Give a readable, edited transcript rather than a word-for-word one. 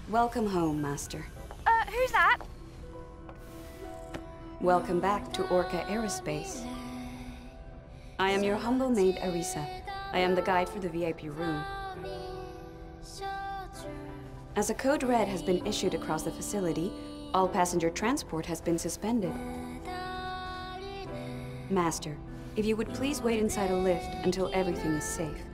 Welcome home, Master. Who's that? Welcome back to Orca Aerospace. I am your humble maid, Arisa. I am the guide for the VIP room. As a code red has been issued across the facility, all passenger transport has been suspended. Master, if you would please wait inside a lift until everything is safe.